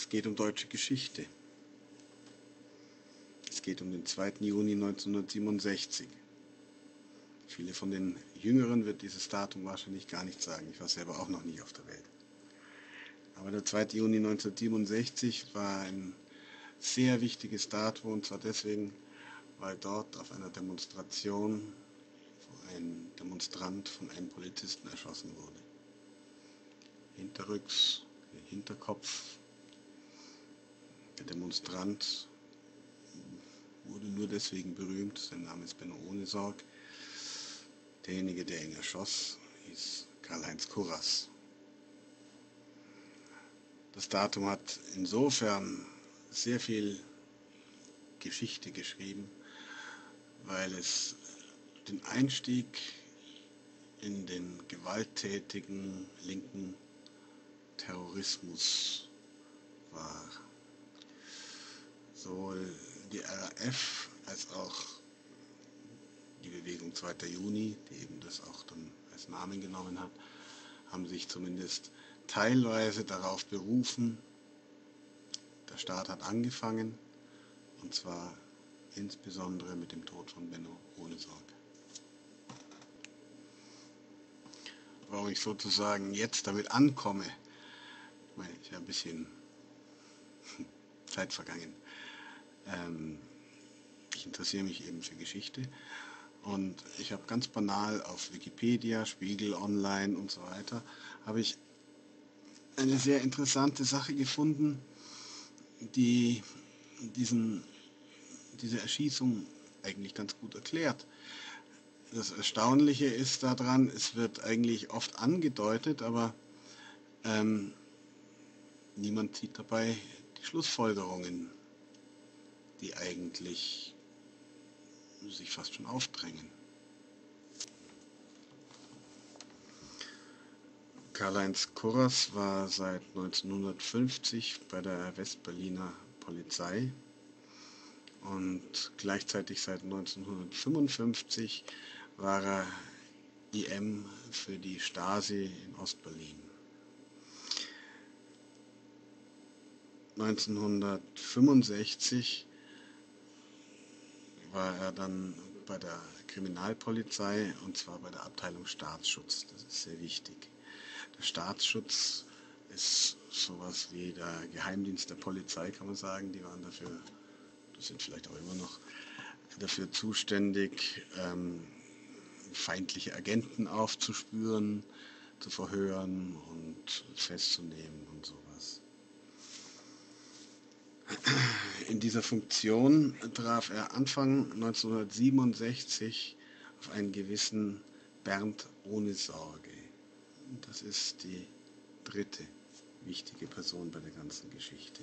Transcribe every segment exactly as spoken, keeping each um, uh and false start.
Es geht um deutsche Geschichte. Es geht um den zweiten Juni neunzehnhundertsiebenundsechzig. Viele von den Jüngeren wird dieses Datum wahrscheinlich gar nicht sagen. Ich war selber auch noch nie auf der Welt. Aber der zweite Juni neunzehnhundertsiebenundsechzig war ein sehr wichtiges Datum, und zwar deswegen, weil dort auf einer Demonstration ein Demonstrant von einem Polizisten erschossen wurde. Hinterrücks, Hinterkopf. Der Demonstrant wurde nur deswegen berühmt, sein Name ist Benno Ohnesorg. Derjenige, der ihn erschoss, hieß Karl-Heinz Kurras. Das Datum hat insofern sehr viel Geschichte geschrieben, weil es den Einstieg in den gewalttätigen linken Terrorismus war. Sowohl die R A F als auch die Bewegung zweiter Juni, die eben das auch dann als Namen genommen hat, haben sich zumindest teilweise darauf berufen. Der Staat hat angefangen, und zwar insbesondere mit dem Tod von Benno Ohnesorg. Warum ich sozusagen jetzt damit ankomme, ich meine, ist ja ein bisschen Zeit vergangen. Ähm, ich interessiere mich eben für Geschichte und ich habe ganz banal auf Wikipedia, Spiegel Online und so weiter, habe ich eine sehr interessante Sache gefunden, die diesen, diese Erschießung eigentlich ganz gut erklärt. Das Erstaunliche ist daran, es wird eigentlich oft angedeutet, aber ähm, niemand zieht dabei die Schlussfolgerungen, die eigentlich sich fast schon aufdrängen. Karl-Heinz Kurras war seit neunzehnhundertfünfzig bei der Westberliner Polizei und gleichzeitig seit neunzehnhundertfünfundfünfzig war er I M für die Stasi in Ostberlin. neunzehnhundertfünfundsechzig war er dann bei der Kriminalpolizei, und zwar bei der Abteilung Staatsschutz. Das ist sehr wichtig. Der Staatsschutz ist sowas wie der Geheimdienst der Polizei, kann man sagen. Die waren dafür, das sind vielleicht auch immer noch, dafür zuständig, ähm, feindliche Agenten aufzuspüren, zu verhören und festzunehmen und sowas. In dieser Funktion traf er Anfang neunzehnhundertsiebenundsechzig auf einen gewissen Bernd Ohnesorge. Das ist die dritte wichtige Person bei der ganzen Geschichte.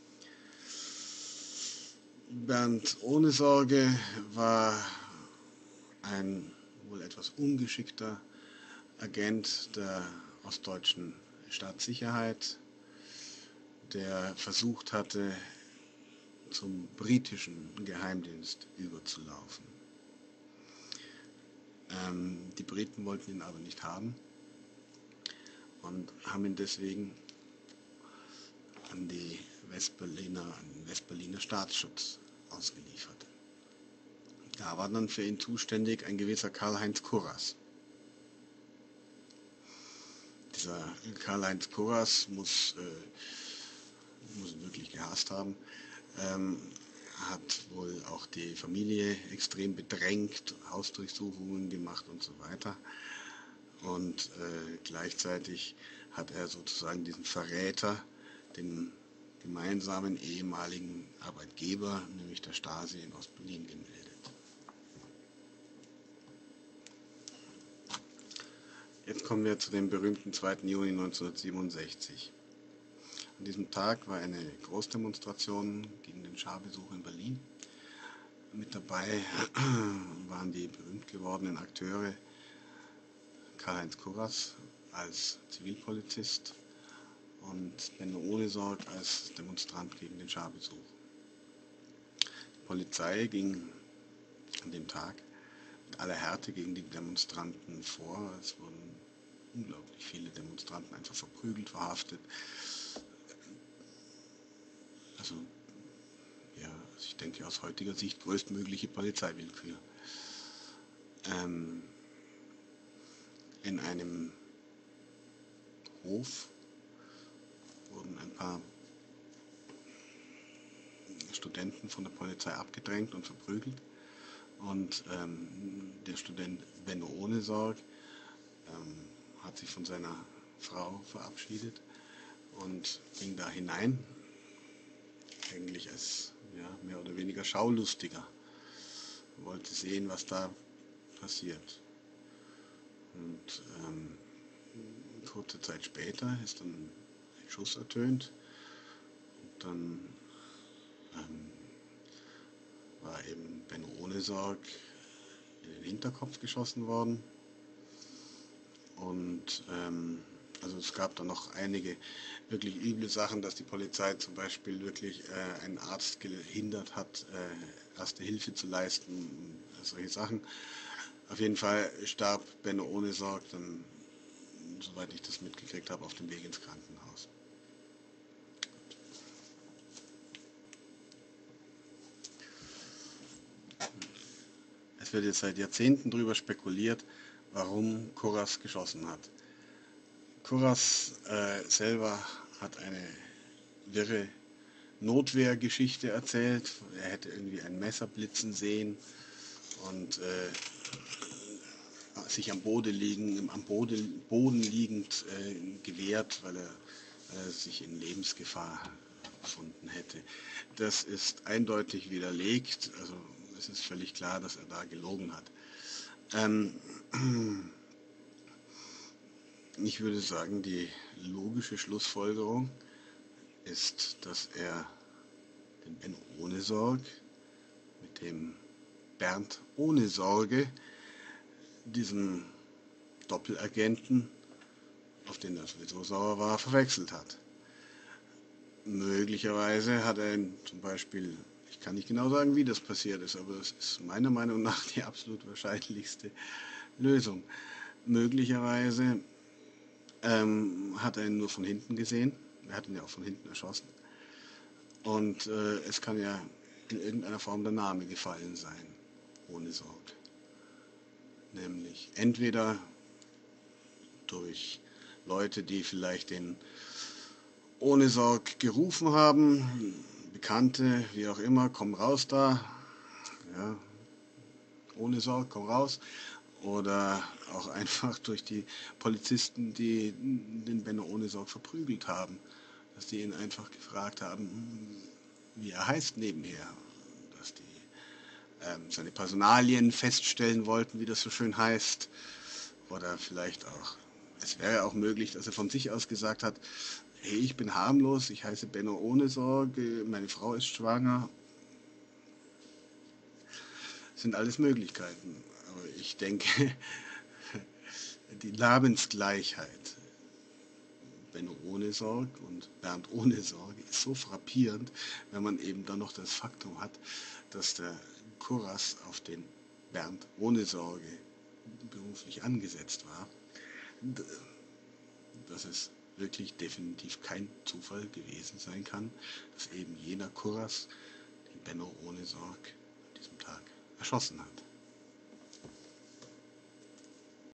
Bernd Ohnesorge war ein wohl etwas ungeschickter Agent der ostdeutschen Staatssicherheit, der versucht hatte, zum britischen Geheimdienst überzulaufen. Ähm, die Briten wollten ihn aber nicht haben und haben ihn deswegen an die Westberliner, an den Westberliner Staatsschutz ausgeliefert. Da war dann für ihn zuständig ein gewisser Karl-Heinz Kurras. Dieser Karl-Heinz Kurras muss, äh, muss ihn wirklich gehasst haben, ähm, hat wohl auch die Familie extrem bedrängt, Hausdurchsuchungen gemacht und so weiter. Und äh, gleichzeitig hat er sozusagen diesen Verräter, den gemeinsamen ehemaligen Arbeitgeber, nämlich der Stasi in Ostberlin, gemeldet. Jetzt kommen wir zu dem berühmten zweiten Juni neunzehnhundertsiebenundsechzig. An diesem Tag war eine Großdemonstration gegen den Scharbesuch in Berlin. Mit dabei waren die berühmt gewordenen Akteure Karl-Heinz Kurras als Zivilpolizist und Benno Ohnesorg als Demonstrant gegen den Scharbesuch. Die Polizei ging an dem Tag mit aller Härte gegen die Demonstranten vor. Es wurden unglaublich viele Demonstranten einfach verprügelt, verhaftet. also ja, ich denke aus heutiger Sicht größtmögliche Polizeiwillkür. Ähm, in einem Hof wurden ein paar Studenten von der Polizei abgedrängt und verprügelt. Und ähm, der Student Benno Ohnesorg ähm, hat sich von seiner Frau verabschiedet und ging da hinein, eigentlich als ja, mehr oder weniger Schaulustiger, wollte sehen, was da passiert. Und ähm, kurze Zeit später ist dann ein Schuss ertönt und dann ähm, war eben Benno Ohnesorg in den Hinterkopf geschossen worden. Und ähm, also es gab dann noch einige wirklich üble Sachen, dass die Polizei zum Beispiel wirklich äh, einen Arzt gehindert hat, äh, Erste Hilfe zu leisten, solche Sachen. Auf jeden Fall starb Benno Ohnesorg dann, soweit ich das mitgekriegt habe, auf dem Weg ins Krankenhaus. Es wird jetzt seit Jahrzehnten darüber spekuliert, warum Kurras geschossen hat. Kurras äh, selber hat eine wirre Notwehrgeschichte erzählt. Er hätte irgendwie ein Messer blitzen sehen und äh, sich am Boden, liegen, am Boden, Boden liegend äh, gewehrt, weil er äh, sich in Lebensgefahr befunden hätte. Das ist eindeutig widerlegt, also es ist völlig klar, dass er da gelogen hat. Ähm, ich würde sagen, die logische Schlussfolgerung ist, dass er den Benno Ohnesorg mit dem Bernd Ohnesorge, diesen Doppelagenten, auf den er sowieso sauer war, verwechselt hat. Möglicherweise hat er ihn zum Beispiel, ich kann nicht genau sagen, wie das passiert ist, aber das ist meiner Meinung nach die absolut wahrscheinlichste Lösung. Möglicherweise ähm, hat er ihn nur von hinten gesehen, er hat ihn ja auch von hinten erschossen. Und äh, es kann ja in irgendeiner Form der Name gefallen sein, Ohnesorg. Nämlich entweder durch Leute, die vielleicht den Ohnesorg gerufen haben, Bekannte, wie auch immer, komm raus da, ja, Ohnesorg, komm raus. Oder auch einfach durch die Polizisten, die den Benno Ohnesorg verprügelt haben, dass die ihn einfach gefragt haben, wie er heißt nebenher, dass die ähm, seine Personalien feststellen wollten, wie das so schön heißt, oder vielleicht auch, es wäre auch möglich, dass er von sich aus gesagt hat, hey, ich bin harmlos, ich heiße Benno Ohnesorg, meine Frau ist schwanger. Das sind alles Möglichkeiten, aber ich denke, die Namensgleichheit Benno Ohnesorg und Bernd Ohnesorg ist so frappierend, wenn man eben dann noch das Faktum hat, dass der Kurras auf den Bernd Ohnesorge beruflich angesetzt war, dass es wirklich definitiv kein Zufall gewesen sein kann, dass eben jener Kurras den Benno Ohnesorg an diesem Tag erschossen hat.